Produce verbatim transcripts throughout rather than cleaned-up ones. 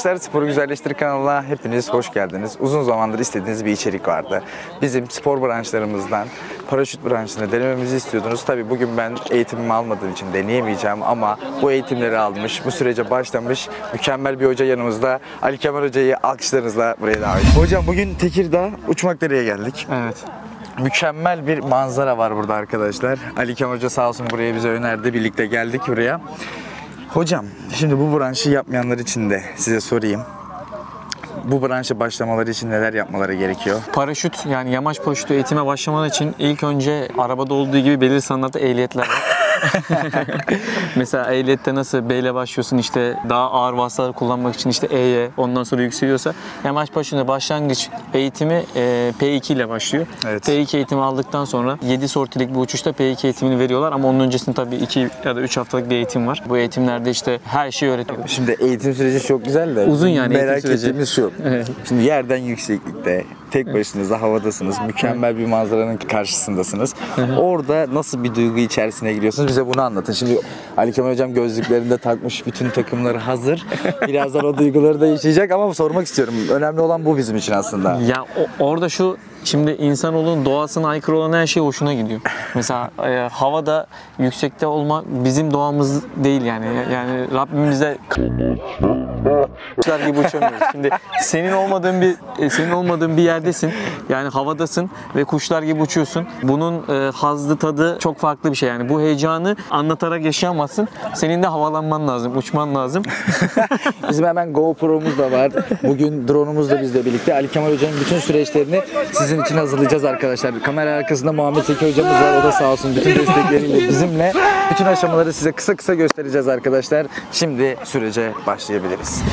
arkadaşlar, Sporu Güzelleştir kanalına hepiniz hoş geldiniz. Uzun zamandır istediğiniz bir içerik vardı. Bizim spor branşlarımızdan paraşüt branşını denememizi istiyordunuz. Tabii bugün ben eğitimimi almadığım için deneyemeyeceğim ama bu eğitimleri almış, bu sürece başlamış mükemmel bir hoca yanımızda. Ali Kemal Hoca'yı alkışlarınızla buraya davet ediyorum. Hocam bugün Tekirdağ Uçmakdere'ye geldik. Evet. Mükemmel bir manzara var burada arkadaşlar. Ali Kemal Hoca sağ olsun buraya bize önerdi. Birlikte geldik buraya. Hocam, şimdi bu branşı yapmayanlar için de size sorayım. Bu branşa başlamaları için neler yapmaları gerekiyor? Paraşüt, yani yamaç paraşütü eğitime başlamaları için ilk önce arabada olduğu gibi belirli standartta ehliyetler var. Mesela ehliyette nasıl B ile başlıyorsun, işte daha ağır vasıtaları kullanmak için işte E'ye, ondan sonra yükseliyorsa yamaç paraşütünde başlangıç eğitimi e, P iki ile başlıyor. Evet. P iki eğitimi aldıktan sonra yedi sortilik bir uçuşta P iki eğitimini veriyorlar ama onun öncesinde tabii iki ya da üç haftalık bir eğitim var. Bu eğitimlerde işte her şeyi öğretiyor. Şimdi eğitim süreci çok güzel de uzun, yani merak eğitim süreci. ettiğimiz şu. Evet. Şimdi yerden yükseklikte tek başınıza havadasınız. Mükemmel bir manzaranın karşısındasınız. Orada nasıl bir duygu içerisine giriyorsunuz? Bize bunu anlatın. Şimdi Ali Kemal Hocam gözlüklerini de takmış, bütün takımları hazır. Birazdan o duyguları da yaşayacak ama sormak istiyorum. Önemli olan bu bizim için aslında. Ya o, orada şu, şimdi insanoğlunun doğasına aykırı olan her şey hoşuna gidiyor. Mesela e, havada yüksekte olmak bizim doğamız değil yani. Yani Rabbimize kuşlar gibi uçamıyoruz. Şimdi senin olmadığın bir senin olmadığın bir yerdesin. Yani havadasın ve kuşlar gibi uçuyorsun. Bunun e, hazzı, tadı çok farklı bir şey. Yani bu heyecanı anlatarak yaşayamazsın. Senin de havalanman lazım, uçman lazım. Bizim hemen GoPro'muz da var. Bugün drone'umuz da bizle birlikte. Ali Kemal Hoca'nın bütün süreçlerini sizin için hazırlayacağız arkadaşlar. Kamera arkasında Muhammed Zeki Hocamız var. O da sağ olsun bütün destekleriyle bizimle. Bütün aşamaları size kısa kısa göstereceğiz arkadaşlar. Şimdi sürece başlayabiliriz.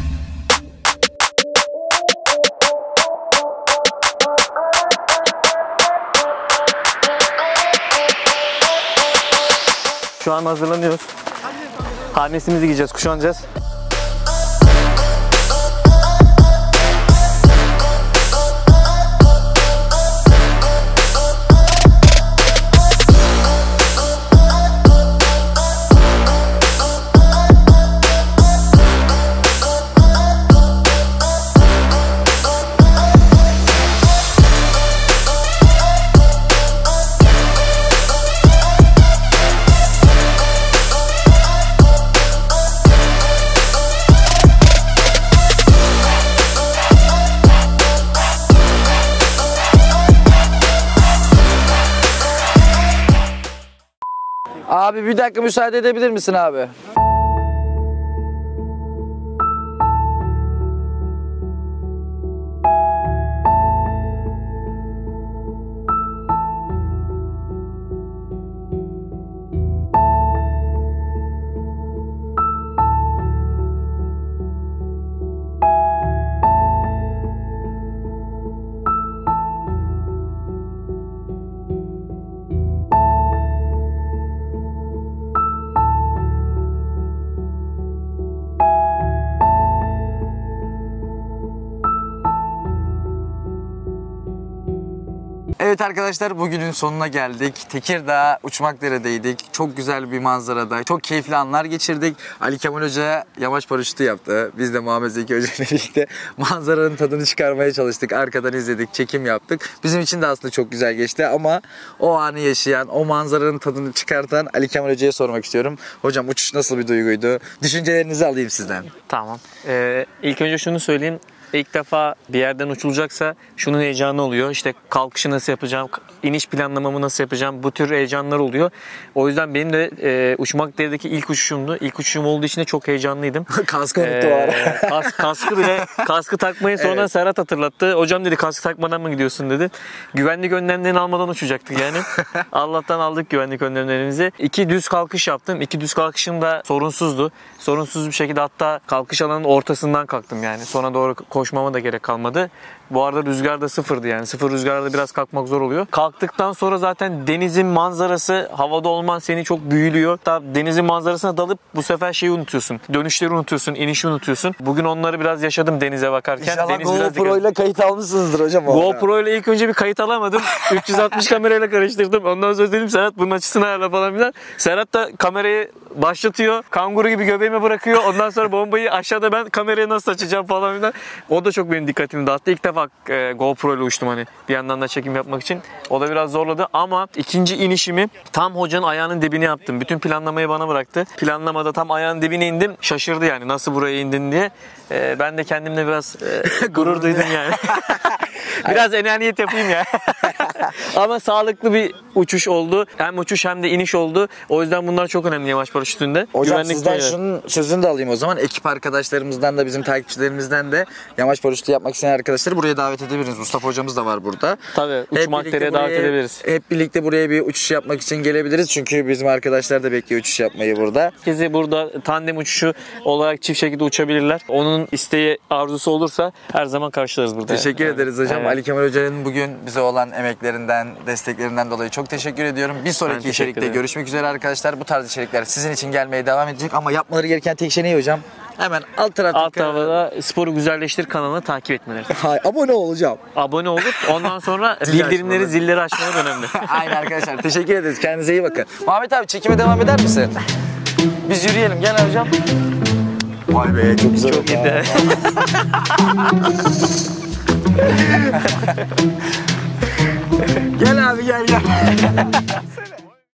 Şu an hazırlanıyoruz. Harnesimizi giyeceğiz, kuşanacağız. Abi bir dakika müsaade edebilir misin abi? Evet arkadaşlar, bugünün sonuna geldik. Tekirdağ Uçmakdere'deydik. Çok güzel bir manzarada, çok keyifli anlar geçirdik. Ali Kemal Hoca yamaç paraşütü yaptı. Biz de Muhammed Zeki Hoca ile birlikte manzaranın tadını çıkarmaya çalıştık. Arkadan izledik, çekim yaptık. Bizim için de aslında çok güzel geçti ama o anı yaşayan, o manzaranın tadını çıkartan Ali Kemal Hoca'ya sormak istiyorum. Hocam, uçuş nasıl bir duyguydu? Düşüncelerinizi alayım sizden. Tamam. Ee, ilk önce şunu söyleyeyim. İlk defa bir yerden uçulacaksa şunun heyecanı oluyor. İşte kalkışı nasıl yapacağım, iniş planlamamı nasıl yapacağım, bu tür heyecanlar oluyor. O yüzden benim de e, Uçmakdere'deki ilk uçuşumdu. İlk uçuşum olduğu için de çok heyecanlıydım. Kaskı unuttu o ara. Kas, kaskı bile, kaskı takmayı sonra evet. Serhat hatırlattı. Hocam dedi, kaskı takmadan mı gidiyorsun dedi. Güvenlik önlemlerini almadan uçacaktık yani. Allah'tan aldık güvenlik önlemlerimizi. İki düz kalkış yaptım. İki düz kalkışım da sorunsuzdu. Sorunsuz bir şekilde, hatta kalkış alanının ortasından kalktım yani. Sonra doğru koşmama da gerek kalmadı. Bu arada rüzgar da sıfırdı yani. Sıfır rüzgarda biraz kalkmak zor oluyor. Kalktıktan sonra zaten denizin manzarası, havada olman seni çok büyülüyor. Hatta denizin manzarasına dalıp bu sefer şeyi unutuyorsun. Dönüşleri unutuyorsun, inişi unutuyorsun. Bugün onları biraz yaşadım denize bakarken. İnşallah Deniz GoPro ile kayıt almışsınızdır hocam. GoPro ile ilk önce bir kayıt alamadım. üç yüz altmış kamerayla karıştırdım. Ondan sonra dedim Serhat bunun açısını ayarla falan filan. Serhat da kamerayı başlatıyor. Kanguru gibi göbeğime bırakıyor. Ondan sonra bombayı aşağıda ben kamerayı nasıl açacağım falan filan. O da çok benim dikkatimi dağıttı. İlk defa e, GoPro ile uçtum hani bir yandan da çekim yapmak için. O da biraz zorladı ama ikinci inişimi tam hocanın ayağının dibine yaptım. Bütün planlamayı bana bıraktı. Planlamada tam ayağının dibine indim. Şaşırdı yani nasıl buraya indin diye. E, ben de kendimle biraz e, gurur duydum yani. Biraz enaniyet yapayım ya. Ama sağlıklı bir uçuş oldu. Hem uçuş hem de iniş oldu. O yüzden bunlar çok önemli yamaç paraşütünde. Hocam Güvenlik sizden böyle. şunun sözünü de alayım o zaman. Ekip arkadaşlarımızdan da bizim takipçilerimizden de yamaç paraşütü yapmak isteyen arkadaşları buraya davet edebiliriz. Mustafa hocamız da var burada. Tabii uçmak birlikte dereye davet buraya- edebiliriz. Hep birlikte buraya bir uçuş yapmak için gelebiliriz. Çünkü bizim arkadaşlar da bekliyor uçuş yapmayı burada. Herkesi burada tandem uçuşu olarak çift şekilde uçabilirler. Onun isteği, arzusu olursa her zaman karşılarız burada. Teşekkür Yani. ederiz hocam. Evet. Ali Kemal Hoca'nın bugün bize olan emeklerinden, desteklerinden dolayı çok teşekkür ediyorum. Bir sonraki teşekkür içerikte ederim. görüşmek üzere arkadaşlar. Bu tarz içerikler sizin için gelmeye devam edecek ama yapmaları gereken tek şey ne hocam? Hemen alt tarafta Alt tarafta Sporu Güzelleştir kanalını takip etmeleri. Hay, abone olacağım. Abone olup ondan sonra Zil bildirimleri, açmaları. zilleri açmaları önemli. Aynen arkadaşlar. Teşekkür ederiz. Kendinize iyi bakın. Muhammed abi çekime devam eder misin? Biz yürüyelim. Gel hocam. Vay be çok güzel. Çok iyiydi. Gel abi gel gel.